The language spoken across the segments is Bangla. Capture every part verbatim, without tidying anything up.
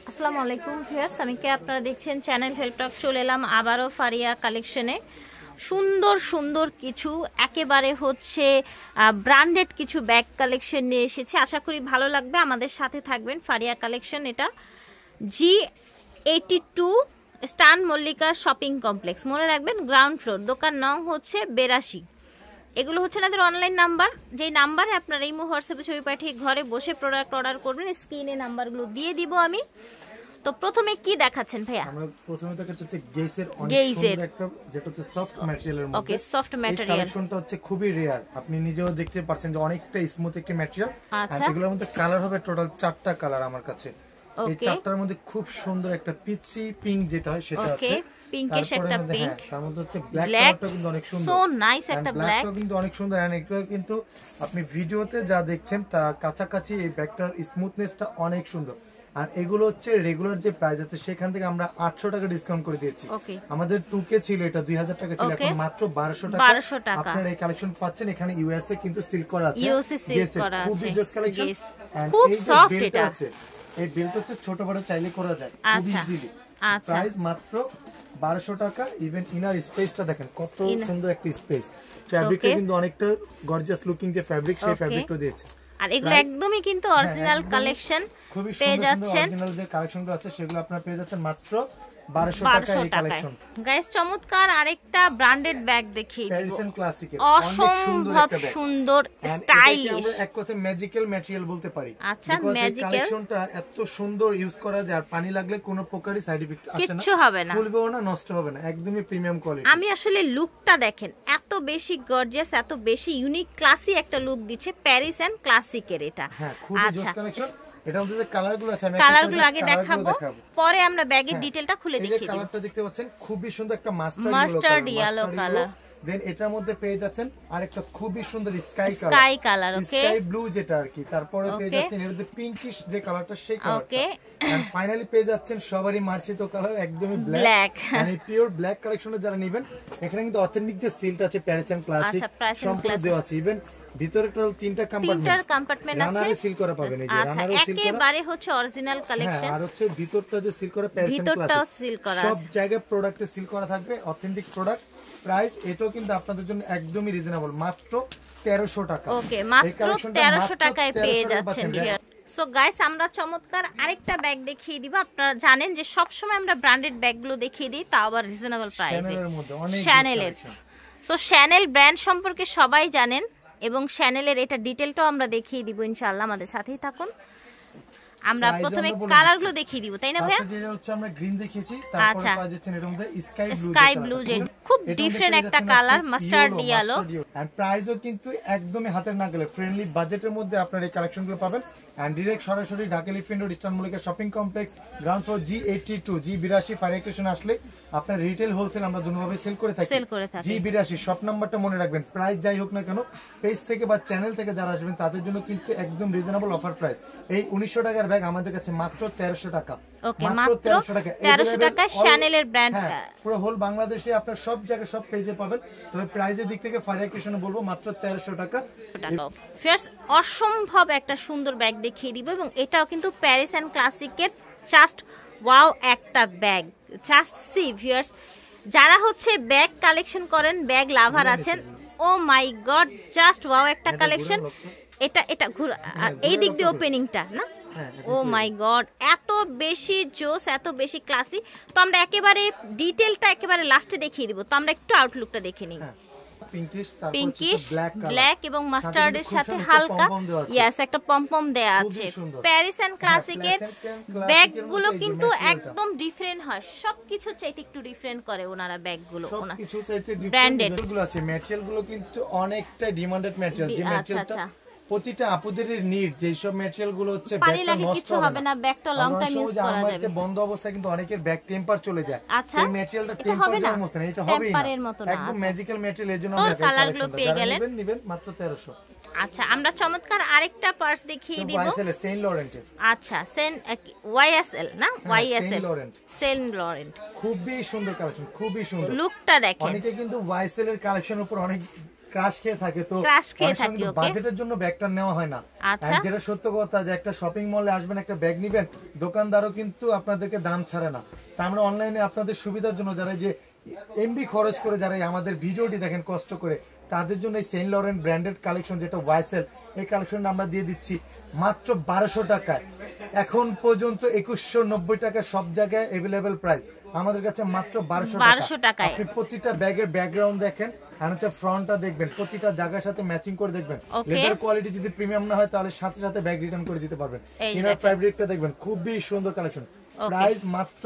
আসসালামু আলাইকুম ভিউয়ার্স, আমি কে আপনারা দেখছেন চ্যানেল হেল্প টক। চলে এলাম আবারও ফারিয়া কালেকশনে। সুন্দর সুন্দর কিছু একেবারে হচ্ছে ব্র্যান্ডেড কিছু ব্যাগ কালেকশন নিয়ে এসেছি। আশা করি ভালো লাগবে, আমাদের সাথে থাকবেন। ফারিয়া কালেকশন, এটা জি এইটি টু স্টান মল্লিকা শপিং কমপ্লেক্স, মনে রাখবেন গ্রাউন্ড ফ্লোর, দোকান নং হচ্ছে বেরাশি। এগুলো হচ্ছে আমাদের অনলাইন নাম্বার, যেই নাম্বারে আপনারা এই হোয়াটসঅ্যাপে ছবি পাঠিয়ে ঘরে বসে প্রোডাক্ট অর্ডার করবেন। স্ক্রিনে নাম্বারগুলো দিয়ে দিব আমি। তো প্রথমে কি দেখাচ্ছেন ভাইয়া? আমরা প্রথমে দেখাচ্ছি হচ্ছে গেইসের অনেক সুন্দর একটা, যেটা হচ্ছে সফট ম্যাটেরিয়ালের মধ্যে। Okay, soft material. এই কালেকশনটা হচ্ছে খুবই রেয়ার, আপনি নিজেও দেখতে পাচ্ছেন যে অনেকটা স্মুথ একটা ম্যাটেরিয়াল। আচ্ছা, আর এগুলোর মধ্যে কালার হবে টোটাল চারটা কালার আমার কাছে। এই চারটার মধ্যে খুব সুন্দর একটা পিচি পিঙ্ক যেটা হয় সেটা আছে। পিঙ্কের একটা পিঙ্ক, তার মধ্যে হচ্ছে ব্ল্যাক কালারটা কিন্তু অনেক সুন্দর, সো নাইস একটা ব্ল্যাক, ব্ল্যাকটা কিন্তু অনেক সুন্দর। এন্ড এটা কিন্তু আপনি ভিডিওতে যা দেখছেন তার কাছাকাছি এই ব্যাগটার স্মুথনেসটা অনেক সুন্দর। আর এগুলো হচ্ছে রেগুলার যে প্রাইস আছে সেখান থেকে আমরা আটশো টাকা ডিসকাউন্ট করে দিয়েছি। আমাদের টু কে ছিল, এটা দুই হাজার টাকা ছিল, এখন মাত্র বারোশো টাকা আপনারা এই কালেকশন পাচ্ছেন। এখানে ইউএসএ কিন্তু সিল করা আছে, খুবই জোস কালেকশন। খুব সফট এটা আছে। এই বেল্ট হচ্ছে ছোট বড় চাইলে করা যায় খুব ইজিলি। আচ্ছা, প্রাইস মাত্র বারোশো টাকা। ইভেন ইনার স্পেসটা দেখেন কত সুন্দর একটা স্পেস। ফ্যাব্রিকটা কিন্তু অনেকটা গর্জিয়াস লুকিং, যে ফ্যাব্রিক সেই ফ্যাব্রিকটা দিয়েছে। আর এগুলো একদমই কিন্তু অরিজিনাল কালেকশন পেয়ে যাচ্ছেন। অরিজিনাল যে কালেকশনগুলো আছে সেগুলো আপনারা পেয়ে যাচ্ছেন মাত্র বারোশো টাকা এই কালেকশন। গাইস, চমৎকার আরেকটা ব্র্যান্ডেড ব্যাগ দেখিয়ে দিব। প্যারিসিয়ান ক্লাসিকের অসম্ভব সুন্দর স্টাইলিশ, এক কথায় ম্যাজিক্যাল ম্যাটেরিয়াল বলতে পারি। আচ্ছা, ম্যাজিক্যাল। কালেকশনটা এত সুন্দর ইউজ করা যায়, আর পানি লাগলে কোনো প্রকারই সাইড ইফেক্ট আসে না, কিচ্ছু হবে না, ফুলবেও না, নষ্ট হবে না, একদমই প্রিমিয়াম কোয়ালিটি। আমি আসলে লুকটা দেখেন, এত বেশি গর্জিয়াস, এত বেশি ইউনিক ক্লাসি একটা লুক দিচ্ছে প্যারিসিয়ান ক্লাসিকের এটা। আচ্ছা, এটার মধ্যে যে কালারগুলো আছে আমি কালারগুলো আগে দেখাবো, পরে আমরা ব্যাগের ডিটেইলটা খুলে দেখিয়ে দেব। কালারটা দেখতে পাচ্ছেন খুবই সুন্দর একটা mustard mustard yellow colour. Then এটার মধ্যে পেয়ে যাচ্ছেন আরেকটা খুবই সুন্দর sky colour, sky colour, okay, sky blue যেটা আর কি। তারপরে পেয়ে যাচ্ছেন এর মধ্যে পিঙ্কিশ যে কালারটা, সেই কালারটা। ওকে, এন্ড ফাইনালি পেয়ে যাচ্ছেন সবারই মার্চিত কালার, একদমই ব্ল্যাক, মানে পিওর ব্ল্যাক কালেকশনে যারা নেবেন। এখানে কিন্তু অথেন্টিক যে সিলটা আছে প্যারিসিয়ান ক্লাসিক সম্পূর্ণ দেওয়া আছে। ইভেন ভিতরে টোটাল তিনটা কম্পার্টমেন্ট, তিনটা কম্পার্টমেন্ট আছে, রানারে সিল করা পাবেন। এই যে রানারে সিল করা, একেবারে হচ্ছে অরিজিনাল কালেকশন। আর হচ্ছে ভিতরটা যে সিল করা প্যারিসিয়ান ক্লাসিক, ভিতরটাও সিল করা, সব জায়গায় প্রোডাক্টে সিল করা থাকবে, অথেন্টিক প্রোডাক্ট। প্রাইস এটাও কিন্তু আপনাদের জন্য একদমই রিজনেবল, মাত্র তেরোশো টাকা। ওকে, মাত্র তেরোশো টাকায় পেয়ে যাচ্ছেন। সো গাইস, আমরা চমৎকার আরেকটা ব্যাগ দেখিয়ে দিব। আপনারা জানেন যে সব সময় আমরা ব্র্যান্ডেড ব্যাগগুলো দেখিয়ে দিই, তাও আবার রিজনেবল প্রাইসে। শ্যানেলের, সো শ্যানেল ব্র্যান্ড সম্পর্কে সবাই জানেন, এবং শ্যানেলের এটা ডিটেলটাও আমরা দেখিয়ে দিব ইনশাআল্লাহ, আমাদের সাথেই থাকুন। আমরা প্রথমে কালারগুলো দেখিয়ে দিব, তাই না ভাইয়া? যেটা হচ্ছে আমরা গ্রিন দেখিয়েছি, তারপরে পাওয়া যাচ্ছে এর মধ্যে স্কাই ব্লু, স্কাই ব্লু, যে খুব ডিফারেন্ট একটা কালার, মাস্টার্ড ইয়েলো। এন্ড প্রাইসও কিন্তু একদমই হাতের নাগালে, ফ্রেন্ডলি বাজেটের মধ্যে আপনারা এই কালেকশনগুলো পাবেন। এন্ড ডাইরেক্ট সরাসরি ঢাকা এলিফ্যান্ট রোড স্টান Mallika shopping complex, ground floor, G eighty two, G বিরাশি। ফারিয়া কালেকশন আসলে আপনার রিটেল হোলসেল আমরা দুটোভাবে সেল করে থাকি। জি বিরাশি শপ নাম্বারটা মনে রাখবেন। প্রাইস যাই হোক না কেন, পেজ থেকে বা চ্যানেল থেকে যারা আসবেন তাদের জন্য কিন্তু একদম রিজনেবল অফার প্রাইস। এই উনিশশো টাকার ব্যাগ আমাদের কাছে মাত্র তেরোশো টাকা। ওকে, মাত্র তেরোশো টাকা। তেরোশো টাকা শ্যানেলের ব্র্যান্ড, পুরো হোল বাংলাদেশে আপনার সব জায়গায় সব পেজে পাবেন। তবে প্রাইসের দিক থেকে ফারিয়া কালেকশনে বলবো মাত্র তেরোশো টাকা। ফিয়ার্স, অসম্ভব একটা সুন্দর ব্যাগ দেখিয়ে দিব, এবং এটাও কিন্তু প্যারিসিয়ান ক্লাসিকের জাস্ট ওয়াও একটা ব্যাগ। জাস্ট সি ভিউয়ার্স, যারা হচ্ছে ব্যাগ কালেকশন করেন, ব্যাগ লাভার আছেন, oh my god, just wow একটা কালেকশন। এটা এটা ঘুরে এই দিক দিয়ে ওপেনিংটা না, ও মাই গড, এত বেশি জোস, এত বেশি ক্লাসি। তো আমরা একেবারে ডিটেলটা একেবারে লাস্টে দেখিয়ে দিব। তো আমরা একটু আউটলুকটা দেখে নিই। পিঙ্কিশ ব্ল্যাক এবং মাস্টার্ডের সাথে হালকা, ইয়েস, একটা পমপম দেয়া আছে। প্যারিসিয়ান ক্লাসিকের ব্যাগগুলো কিন্তু একদম ডিফারেন্ট হয়, সবকিছু চাইতে একটু ডিফারেন্ট করে ওনারা ব্যাগগুলো। সবকিছু চাইতে ব্র্যান্ডেড গুলো আছে, ম্যাটেরিয়ালগুলো কিন্তু অনেকটা ডিমান্ডেড ম্যাটেরিয়াল। যে ম্যাটেরিয়ালটা প্রতিটা আপুদের নিড, যে সব ম্যাটেরিয়াল গুলো হচ্ছে ব্যাগটা নষ্ট হবে না, ব্যাগটা লং টাইম ইউজ করা যাবে। বন্ধ অবস্থায় কিন্তু অনেকের ব্যাগ টেম্পার চলে যায়, এই ম্যাটেরিয়ালটা টেম্পারের মতো না, এটা হবেই না, একদম ম্যাজিক্যাল ম্যাটেরিয়াল। এর জন্য আমরা কালারগুলো পেয়ে গেলেন, নেবেন মাত্র তেরোশো। আচ্ছা, আমরা চমৎকার আরেকটা পার্স দেখিয়ে দিব। ওয়াইএসএল সেন্ট লরেন্টের, আচ্ছা, সেন্ট ওয়াইএসএল না, ওয়াইএসএল সেন্ট লরেন্ট, খুবই সুন্দর কালেকশন, খুবই সুন্দর লুকটা দেখেন। অনেকে কিন্তু ওয়াইএসএল এর কালেকশনের উপর অনেক ক্রাশ খেয়ে থাকে, তো ক্রাশ খেয়ে থাকে, ওকে বাজেটের জন্য ব্যাগটা নেওয়া হয় না। আচ্ছা, যেটা সত্য কথা যে একটা শপিং মলে আসবেন একটা ব্যাগ নেবেন, দোকানদারও কিন্তু আপনাদেরকে দাম ছাড়ে না। তা আমরা অনলাইনে আপনাদের সুবিধার জন্য যারা যে এমবি খরচ করে যারা আমাদের ভিডিওটি দেখেন কষ্ট করে, তাদের জন্য এই সেন্ট লরেন্ট ব্র্যান্ডেড কালেকশন যেটা ওয়াইসেল, এই কালেকশনটা আমরা দিয়ে দিচ্ছি মাত্র বারোশো টাকায়। এখন পর্যন্ত একুশশো নব্বই টাকা সব জায়গায় অ্যাভেলেবেল প্রাইস, আমাদের কাছে মাত্র বারোশো টাকা। আপনি প্রতিটা ব্যাগের ব্যাকগ্রাউন্ড দেখেন আর হচ্ছে ফ্রন্টটা দেখবেন, প্রতিটা জায়গার সাথে ম্যাচিং করে দেখবেন। লেদার কোয়ালিটি যদি প্রিমিয়াম না হয় তাহলে সাথে সাথে ব্যাগ রিটার্ন করে দিতে পারবেন। ইনার ফ্যাব্রিকটা দেখবেন, খুবই সুন্দর কালেকশন, প্রাইস মাত্র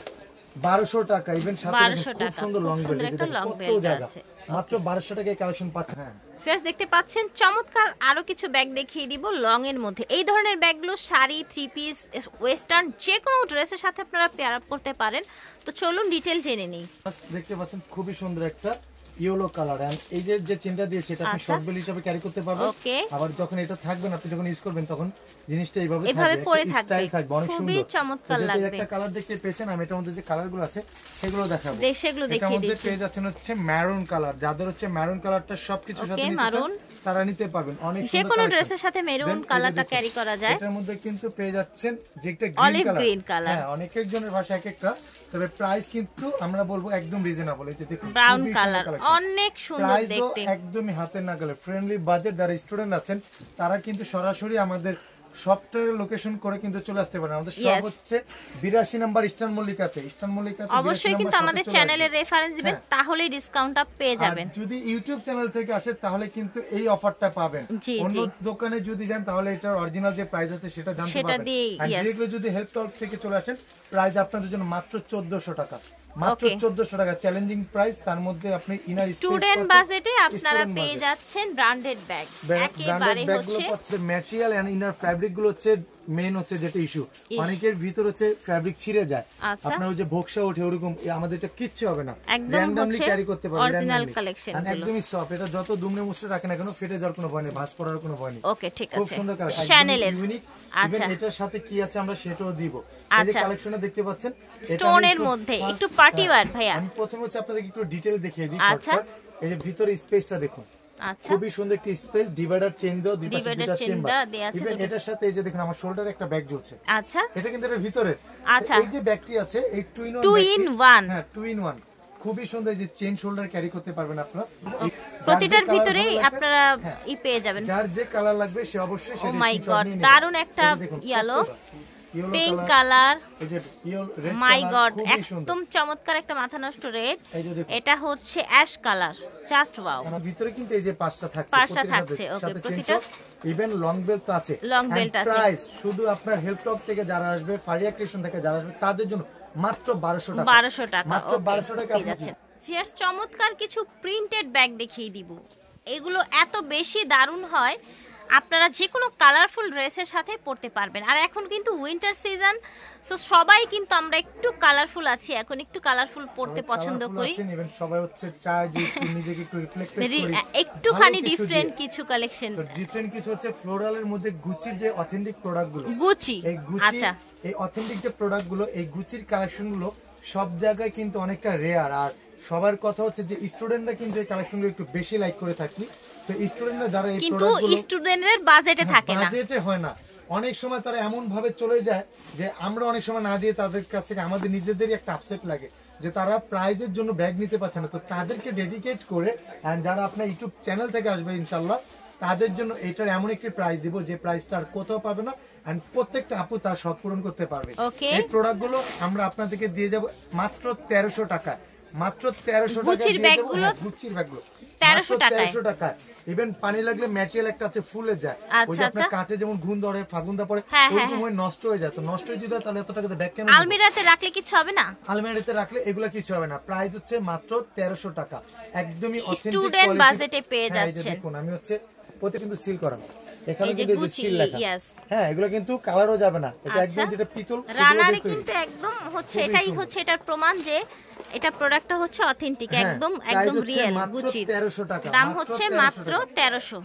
বারোশো টাকা। ইভেন সাথে খুব সুন্দর লং বেল্ট, কত জায়গা, মাত্র বারোশো টাকায় কালেকশন পাচ্ছেন। হ্যাঁ ফ্রেন্ডস দেখতে পাচ্ছেন চমৎকার আরো কিছু ব্যাগ দেখিয়ে দিব লং এর মধ্যে। এই ধরনের ব্যাগগুলো শাড়ি, থ্রি পিস, ওয়েস্টার্ন যে কোনো ড্রেসের সাথে আপনারা পেয়ার আপ করতে পারেন। তো চলুন ডিটেল জেনে নিই। দেখতে পাচ্ছেন খুবই সুন্দর একটা ইয়েলো কালার, এন্ড এই যে যে চেনটা দিয়েছে এটা আপনি শর্ট বেল হিসেবে ক্যারি করতে পারবেন। আবার যখন এটা থাকবেন আপনি যখন ইউজ করবেন তখন জিনিসটা এইভাবে থাকবে, স্টাইল থাকবে, অনেক সুন্দর, খুবই চমৎকার লাগবে। একটা কালার দেখতে পেয়েছেন, আমি এটার মধ্যে যে কালারগুলো আছে সেগুলো দেখাবো, সেগুলো দেখিয়ে দিচ্ছি। এটার মধ্যে পেয়ে যাচ্ছেন হচ্ছে ম্যারুন কালার, যাদের হচ্ছে ম্যারুন কালারটা সবকিছুর সাথে নিতে চান তারা নিতে পারবেন, অনেক সুন্দর, যে কোনো ড্রেসের সাথে মেরুন কালারটা ক্যারি করা যায়। এটার মধ্যে কিন্তু পেয়ে যাচ্ছেন যে একটা গ্রিন কালার, হ্যাঁ অনেক একজনের ভাষা এক একটা, তবে প্রাইস কিন্তু আমরা বলবো একদম রিজনেবল। এই যে দেখুন ব্রাউন কালার, অনেক সুন্দর দেখতে, একদমই হাতের নাগালে, ফ্রেন্ডলি বাজেট। যারা স্টুডেন্ট আছেন তারা কিন্তু সরাসরি আমাদের সফটওয়্যার লোকেশন করে কিন্তু চলে আসতে পারেন। আমাদের সব হচ্ছে বিরাশি নাম্বার ইস্টার্ন মল্লিকাতে। ইস্টার্ন মল্লিকাতে অবশ্যই কিন্তু আমাদের চ্যানেলের রেফারেন্স দিবেন, তাহলেই ডিসকাউন্টটা পেয়ে যাবেন। যদি ইউটিউব চ্যানেল থেকে আসে তাহলে কিন্তু এই অফারটা পাবেন। অন্য দোকানে যদি যান তাহলে এটার অরিজিনাল যে প্রাইস আছে সেটা জানতে পারবেন। আর ডিরেক্টলি যদি হেল্প টক থেকে চলে আসেন প্রাইস আপনাদের জন্য মাত্র চোদ্দশো টাকা, মাত্র চোদ্দশো টাকা, চ্যালেঞ্জিং প্রাইস। তার মধ্যে আপনি ইনার স্টুডেন্ট বাজেটে আপনারা পেয়ে যাচ্ছেন ব্র্যান্ডেড ব্যাগ, একেবারে হচ্ছে ম্যাটেরিয়াল এন্ড ইনার ফ্যাব্রিক গুলো হচ্ছে মেইন হচ্ছে যেটা ইস্যু, অনেকের ভিতর হচ্ছে ফ্যাব্রিক ছিঁড়ে যায়, আপনার ওই যে ভোকসা ওঠে ওরকম, আমাদের এটা কিচ্ছু হবে না, র্যান্ডমলি ক্যারি করতে পারবেন, অরিজিনাল কালেকশন একদমই সফট। এটা যত দুমড়ে মুচড়ে রাখেন না কেন ফেটে যাওয়ার কোনো ভয় নেই, ভাঁজ পড়ার কোনো ভয় নেই। ওকে ঠিক আছে, খুব সুন্দর কালেকশন, চ্যানেলের ইউনিক। ইভেন এটার সাথে কি আছে আমরা সেটাও দিব। এই যে কালেকশনে দেখতে পাচ্ছেন স্টোনের মধ্যে একটু পার্টি ওয়্যার। ভাইয়া আমি প্রথমে হচ্ছে আপনাদেরকে একটু ডিটেইল দেখিয়ে দিই শর্টকাট। এই যে ভিতরে স্পেসটা দেখুন, আচ্ছা খুবই সুন্দর একটি স্পেস, ডিভাইডার চেইন দাও, দুই পাশে দুটো চেম্বার। ইভেন এটার সাথে এই যে দেখুন আমার শোল্ডারে একটা ব্যাগ ঝুলছে, আচ্ছা এটা কিন্তু এর ভিতরে। আচ্ছা এই যে ব্যাগটি আছে এই two in one, two in one, হ্যাঁ টু ইন ওয়ান, খুবই সুন্দর। এই যে চেইন শোল্ডার ক্যারি করতে পারবেন আপনারা, প্রতিটার ভিতরেই আপনারা ই পেয়ে যাবেন, যার যে কালার লাগবে সে অবশ্যই সেটা। ও মাই গড, দারুন একটা ইয়েলো পিঙ্ক কালার, এই যে রেড, মাই গড একদম চমৎকার একটা মাথা নষ্ট রেড। এটা হচ্ছে অ্যাশ কালার, জাস্ট ওয়াও। আমার ভিতরে কিন্তু এই যে পাঁচটা থাকছে, পাঁচটা থাকছে, ওকে প্রতিটা ইভেন লং বেল্ট আছে, লং বেল্ট আছে। প্রাইস শুধু আপনার হেল্প টক থেকে যারা আসবে, ফারিয়া ক্রিয়েশন থেকে যারা আসবে তাদের জন্য মাত্র বারোশো টাকা, বারোশো টাকা, মাত্র বারোশো টাকা পেয়ে যাচ্ছেন। ফিয়ার্স চমৎকার কিছু প্রিন্টেড ব্যাগ দেখিয়ে দিব, এগুলো এত বেশি দারুণ হয়, আপনারা যে কোনো কালারফুল ড্রেসের সাথে পরতে পারবেন। আর এখন কিন্তু উইন্টার সিজন, সো সবাই কিন্তু আমরা একটু কালারফুল আছি, এখন একটু কালারফুল পরতে পছন্দ করি। ইভেন সবাই হচ্ছে চায় যে একটু নিজেকে একটু রিফ্লেক্ট করি, একটুখানি ডিফারেন্ট কিছু কালেকশন। তো ডিফারেন্ট কিছু হচ্ছে ফ্লোরালের মধ্যে গুচির যে অথেন্টিক প্রোডাক্টগুলো, গুচি, এই গুচি, আচ্ছা এই অথেন্টিক যে প্রোডাক্টগুলো, এই গুচির কালেকশনগুলো সব জায়গায় কিন্তু অনেকটা রেয়ার। আর সবার কথা হচ্ছে যে স্টুডেন্টরা কিন্তু এই কালেকশনগুলো একটু বেশি লাইক করে থাকি, তো স্টুডেন্টরা যারা এই কিন্তু স্টুডেন্টদের বাজেটে থাকে না, বাজেটে হয় না, অনেক সময় তারা এমন ভাবে চলে যায় যে আমরা অনেক সময় না দিয়ে তাদের কাছ থেকে আমাদের নিজেদেরই একটা আপসেট লাগে যে তারা প্রাইজের জন্য ব্যাগ নিতে পারছে না। তো তাদেরকে ডেডিকেট করে এন্ড যারা আপনার ইউটিউব চ্যানেল থেকে আসবে ইনশাআল্লাহ তাদের জন্য এটার এমন একটি প্রাইস দিব যে প্রাইসটা আর কোথাও পাবে না, এন্ড প্রত্যেকটা আপু তার শখ পূরণ করতে পারবে। এই প্রোডাক্টগুলো আমরা আপনাদেরকে দিয়ে যাব মাত্র তেরোশো টাকা, মাত্র তেরোশো টাকা। গুচির ব্যাগগুলো, গুচির ব্যাগগুলো তেরোশো টাকা, তেরোশো টাকা। ইভেন পানি লাগলে ম্যাটেরিয়াল একটা আছে ফুলে যায়, ওই যে আপনার কাটে যেমন ঘুণ ধরে, ফাগুন্দা পড়ে, ওরকম হয় নষ্ট হয়ে যায়। তো নষ্ট হয়ে যদি তাহলে এত টাকা দিয়ে ব্যাগ কেন? আলমিরাতে রাখলে কিছু হবে না, আলমিরাতে রাখলে এগুলা কিছু হবে না। প্রাইস হচ্ছে মাত্র তেরোশো টাকা, একদমই অথেন্টিক স্টুডেন্ট বাজেটে পেয়ে যাচ্ছেন। দেখুন আমি হচ্ছে প্রতি কিন্তু সিল করা, এখানে কিন্তু সিল লেখা, হ্যাঁ এগুলো কিন্তু কালারও যাবে না, এটা একদম যেটা পিতল রানারে কিন্তু একদম হচ্ছে, এটাই হচ্ছে এটার প্রমাণ যে এটা প্রোডাক্টটা হচ্ছে অথেন্টিক, একদম একদম রিয়েল গুচি। তেরোশো টাকা, দাম হচ্ছে মাত্র তেরোশো।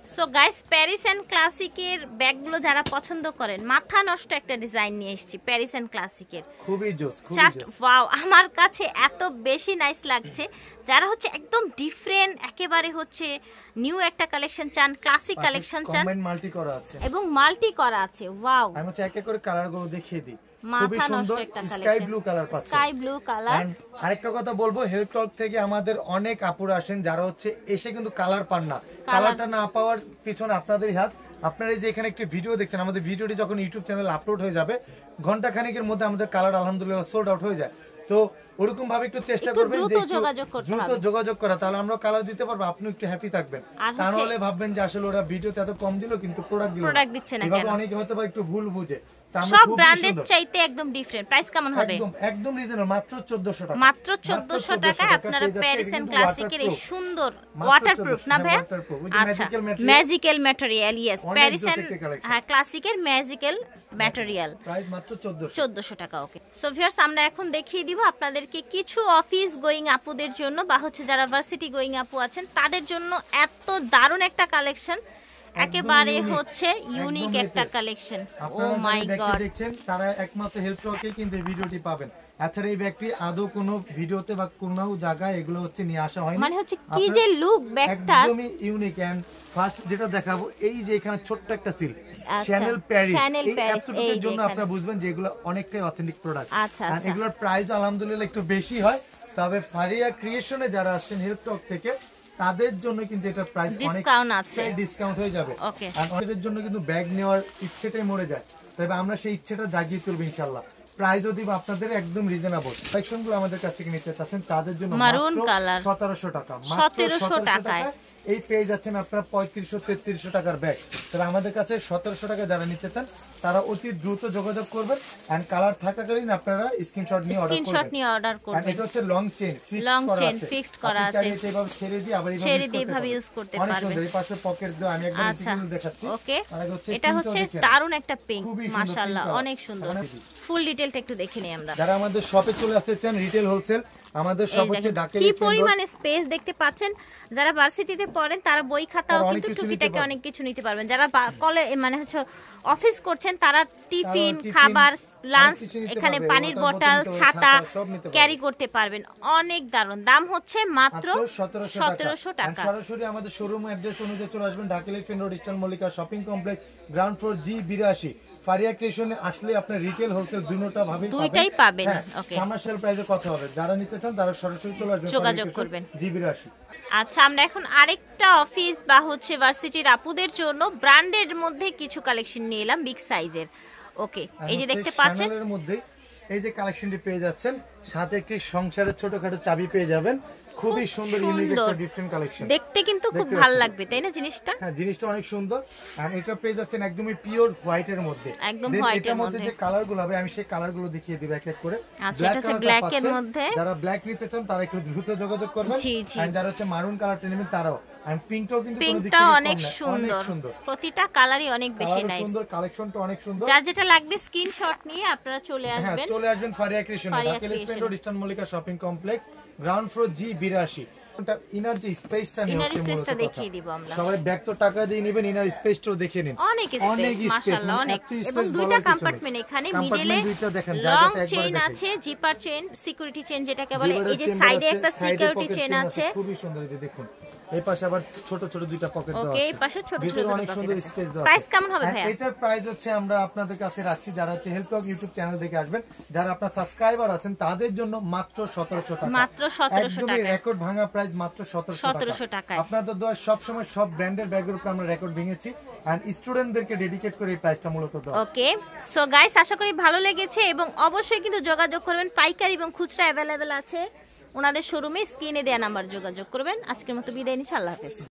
সো গাইস প্যারিস এন্ড ক্লাসিকের ব্যাগগুলো যারা পছন্দ করেন, মাথা নষ্ট একটা ডিজাইন নিয়ে এসেছি প্যারিস এন্ড ক্লাসিকের। খুবই জোস, খুবই জাস্ট জোস। ওয়াও, আমার কাছে এত বেশি নাইস লাগছে। যারা হচ্ছে একদম ডিফারেন্ট, একেবারে হচ্ছে নিউ একটা কালেকশন চান, ক্লাসিক কালেকশন চান, কম্বাইন্ড মাল্টি করা আছে এবং মাল্টি করা আছে। ওয়াও, আমি হচ্ছে এক এক করে কালারগুলো দেখিয়ে দিই। খুবই মাথা নষ্ট সুন্দর একটা স্কাই কালেকশন, ব্লু কালার পাচ্ছেন। Sky blue colour. And আরেকটা কথা বলবো, হেলথ টক থেকে আমাদের অনেক আপুরা আসেন যারা হচ্ছে এসে কিন্তু কালার পান না। কালারটা না পাওয়ার পিছনে আপনাদেরই হাত। আপনারা এই যে এখানে একটি ভিডিও দেখছেন, আমাদের ভিডিওটি যখন ইউটিউব চ্যানেলে আপলোড হয়ে যাবে ঘন্টা খানেকের মধ্যে আমাদের কালার আলহামদুলিল্লাহ সোল্ড আউট হয়ে যায়। তো ওরকম ভাবে একটু চেষ্টা একটু করবেন দ্রুত যে একটু যোগাযোগ করতে দ্রুত হবে। যোগাযোগ করা, তাহলে আমরা কালার দিতে পারবো, আপনি একটু হ্যাপি থাকবেন। আর তা হচ্ছে- নাহলে ভাববেন যে আসলে ওরা ভিডিওতে এত কম দিল কিন্তু প্রোডাক্ট দিল Product দিচ্ছে না এভাবে কেন? অনেকে হয়তো বা একটু ভুল বুঝে। তা আমরা সব খুবই ব্র্যান্ডের সুন্দর। চাইতে একদম ডিফারেন্ট। প্রাইস কেমন হবে? একদম একদম রিজনেবল, মাত্র চোদ্দশো টাকা। মাত্র চোদ্দশো টাকায় আপনারা প্যারিস এন্ড ক্লাসিকের এই সুন্দর ওয়াটারপ্রুফ না ভাই? আচ্ছা, magical material. Yes, Paris and হ্যাঁ ক্লাসিকের ম্যাজিক্যাল ম্যাটেরিয়াল। প্রাইস মাত্র চোদ্দশো চোদ্দশো টাকা। ওকে, সো ভিউয়ার্স আমরা এখন দেখিয়ে দিব আপনাদেরকে কিছু অফিস গোয়িং আপুদের জন্য, বা হচ্ছে যারা ভার্সিটি গোয়িং আপু আছেন তাদের জন্য এত দারুণ একটা কালেকশন, একেবারে unique, হচ্ছে ইউনিক একদম একটা latest। কালেকশন। ও আপনারা মাই যারা ব্যাগটি গড, দেখছেন তারা একমাত্র হেল্প টকে কিন্তু এই ভিডিওটি পাবেন। আচ্ছা, এই ব্যাগটি আদৌ কোনো ভিডিওতে বা কোনো জায়গায় এগুলো হচ্ছে নিয়ে আসা হয়নি। মানে হচ্ছে কি যে লুক ব্যাগটার, একদমই ইউনিক। এন্ড ফার্স্ট যেটা দেখাবো, এই যে এখানে ছোট্ট একটা সিল আচ্ছা, চ্যানেল প্যারিস, Chanel এই Paris, এই এতটুকুর যে জন্য এখানে। আপনারা বুঝবেন যে এগুলো অনেকটাই অথেন্টিক প্রোডাক্ট। আচ্ছা, আর আচ্ছা। এগুলোর প্রাইস আলহামদুলিল্লাহ একটু বেশি হয়, তবে ফারিয়া ক্রিয়েশনে যারা আসছেন হেল্প টক থেকে তাদের জন্য কিন্তু এটা প্রাইস অনেক ডিসকাউন্ট আছে। ডিসকাউন্ট হয়ে যাবে। ওকে, আর অনেকের জন্য কিন্তু ব্যাগ নেওয়ার ইচ্ছেটাই মরে যায়, তবে আমরা সেই ইচ্ছেটা জাগিয়ে তুলবো ইনশাআল্লাহ। প্রাইসও দিব আপনাদের একদম রিজনেবল। কালেকশনগুলো আমাদের কাছ থেকে নিতে চাচ্ছেন তাদের জন্য মারুন মাত্র কালার সতেরোশো টাকা, মাত্র সতেরোশো সতেরোশো টাকায়। টাকায় এই পেয়ে যাচ্ছেন আপনারা পঁয়ত্রিশশো তেত্রিশশো টাকার ব্যাগ। তবে আমাদের কাছে সতেরোশো টাকা যারা নিতে চান তারা অতি দ্রুত যোগাযোগ করবেন। এন্ড কালার থাকাকালীন আপনারা স্ক্রিনশট নিয়ে অর্ডার স্ক্রিনশট করবেন। নিয়ে অর্ডার আর করবেন। এটা হচ্ছে লং চেইন, ফিক্সড লং করা চেইন আছে, ফিক্সড করা আপনি আছে, চাইলে এটা এভাবে ছেড়ে দিয়ে আবার এইভাবে ছেড়ে use দিয়ে করতে এভাবে পারবেন। ইউজ করতে অনেক পারবেন। সুন্দর। এই পাশে পকেট দেওয়া, আমি একদম আচ্ছা, টিকিট দেখাচ্ছি। ওকে, আর হচ্ছে এটা print ও হচ্ছে দেখেন। দারুণ একটা পিঙ্ক, খুবই সুন্দর মাশাআল্লাহ pink color। অনেক সুন্দর। অনেক- ফুল ডিটেইলটা একটু দেখে নিই আমরা। যারা আমাদের শপে চলে আসতে চান, রিটেল হোলসেল, আমাদের এই শপ হচ্ছে দেখেন, ঢাকা কি পরিমাণে স্পেস দেখতে পাচ্ছেন। যারা ভার্সিটিতে পড়েন তারা বই খাতাও তারা অনেক কিন্তু কিছু নিতে টুকিটাকি পারবে। অনেক কিছু নিতে পারবেন। যারা কলে মানে হচ্ছে অফিস করছেন তারা টিফিন, টিফিন, খাবার, লাঞ্চ, অনেক কিছু নিতে এখানে পারবে। পানির water বোতল, bottle, ছাতা ছাতা সব নিতে পারবে। ক্যারি করতে পারবেন। অনেক দারুণ দাম, হচ্ছে মাত্র সতেরোশো সতেরোশো টাকা। টাকা। আর সরাসরি আমাদের শোরুম অ্যাড্রেস অনুযায়ী চলে আসবেন Dhaka elephant road, eastern Mallika shopping complex, ground floor, G বিরাশি। ফারিয়া ক্রিয়েশনে আসলে আপনি রিটেল হোলসেল দুটোটা ভাবে দুইটাই পাবেন। ওকে, কমার্শিয়াল প্রাইসে কত হবে, যারা নিতে চান তারা সরাসরি চলে আসবেন, যোগাযোগ করবেন। জি বিরাশি। আচ্ছা, আমরা এখন আরেকটা অফিস বা হচ্ছে ভার্সিটির আপুদের জন্য ব্র্যান্ডের মধ্যে কিছু কালেকশন নিয়ে এলাম বিগ সাইজের। ওকে, এই যে দেখতে পাচ্ছেন এর মধ্যে এই যে কালেকশনটি পেয়ে যাচ্ছেন, সাথে একটি সংসারের ছোটখাটো চাবি পেয়ে যাবেন। খুবই সুন্দর, ইউনিক একটা ডিফারেন্ট কালেকশন। দেখতে কিন্তু খুব দেখতে ভালো পাচ্ছেন। লাগবে, তাই না জিনিসটা? হ্যাঁ, জিনিসটা অনেক সুন্দর। আর এটা পেয়ে যাচ্ছেন একদমই পিওর হোয়াইট এর মধ্যে। একদম Then white এর এটার মধ্যে মধ্যে। যে কালারগুলো হবে আমি সেই কালারগুলো দেখিয়ে দিব এক এক করে। আচ্ছা, Black এটা হচ্ছে colourটা black এর পাচ্ছেন। মধ্যে। যারা ব্ল্যাক নিতে চান তারা একটু দ্রুত যোগাযোগ করবেন। জি, জি। আর যারা হচ্ছে মারুন কালারটা নেবেন তারাও। আর পিঙ্কটাও কিন্তু কোনো দিক পিঙ্কটা থেকে কম অনেক না, অনেক সুন্দর, সুন্দর। প্রতিটা কালারই অনেক বেশি কালারও নাইস। সুন্দর, কালেকশনটা অনেক সুন্দর। যার যেটা লাগবে স্ক্রিনশট নিয়ে আপনারা চলে হ্যাঁ, আসবেন। চলে আসবেন Faria creation, Faria Dhaka elephant creation. Road, eastern Mallika shopping complex, ground floor, G বিরাশি। ইনার যে স্পেসটা নিয়ে Inner হচ্ছে মূলত space-টা কথা। দেখিয়ে দিব আমরা। সবাই ব্যাগ তো টাকা দিয়ে নেবেন, ইনার স্পেসটাও দেখে নিন। অনেক অনেক স্পেস, স্পেস, মাশাআল্লাহ মানে অনেক। এত এবং space দুইটা বলার কিছু নেই। কম্পার্টমেন্ট, এখানে Compartment মিডলে দুইটা দেখেন, লং জায়গাটা একবারে চেইন দেখেন। আছে, জিপার চেইন, সিকিউরিটি চেইন যেটাকে বলে। জিপারের এই যে চেম্বার সাইডে আছে, একটা সাইডে সিকিউরিটি pocket চেইন chain আছে। খুবই সুন্দর, এই যে দেখুন। এই পাশে আবার ছোট ছোট দুইটা পকেট দেওয়া ওকে, আছে। এই পাশে ছোট ছোট ভিতরে দুটো অনেক pocket সুন্দর আছে। স্পেস দেওয়া প্রাইস আছে। কেমন হবে আর ভাইয়া? এটার প্রাইস হচ্ছে আমরা আপনাদের কাছে রাখছি, যারা হচ্ছে হেল্প টক ইউটিউব চ্যানেল দেখে আসবেন, যারা আপনার সাবস্ক্রাইবার আছেন তাদের জন্য মাত্র সতেরোশো টাকা। মাত্র সতেরোশো একদমই টাকা। রেকর্ড ভাঙা প্রাইস, মাত্র সতেরোশো সতেরোশো টাকায়। আপনাদের দোয়া সব সময় সব ব্র্যান্ডের ব্যাগের উপর আমরা রেকর্ড ভেঙেছি, এন্ড স্টুডেন্টদেরকে ডেডিকেট করে এই প্রাইসটা মূলত দেওয়া। ওকে, সো গাইস আশা করি ভালো লেগেছে এবং অবশ্যই কিন্তু যোগাযোগ করবেন। পাইকারি এবং খুচরা অ্যাভেলেবেল আছে ওনাদের শোরুমে। স্ক্রিনে দেওয়া নাম্বার যোগাযোগ করবেন। আজকের মতো বিদায় নিচ্ছি, আল্লাহ হাফেজ।